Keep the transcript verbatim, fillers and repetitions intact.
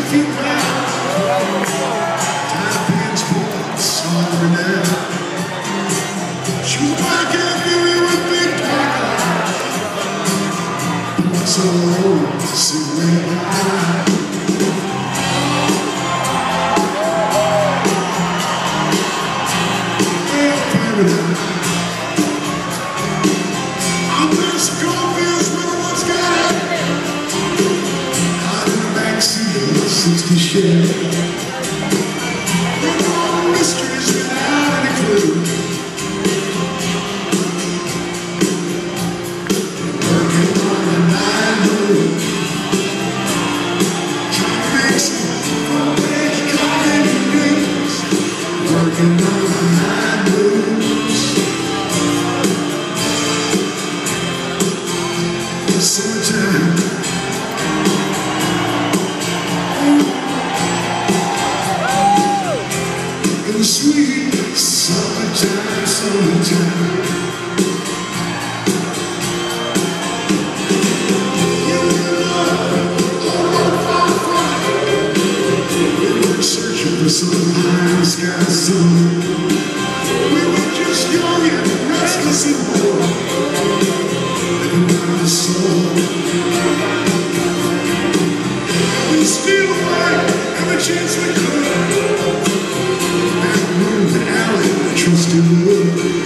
feet round. Time pins pulled, somber now. She was back at me with big black eyes. What's all over, see me high. I'm this goldfish with what's got it. I'm in the backseat of a sixty Chevy. With all mysteries without any clue. Working on a night move. Trying to make some homemade coffee and drinks. Working on a night move. Summertime. In the sweet summertime, summertime. You were we were searching for some high in the sky sun. We were just young and restless and bored. The soul. We steal away every chance we could. And move the alley, trusting wood.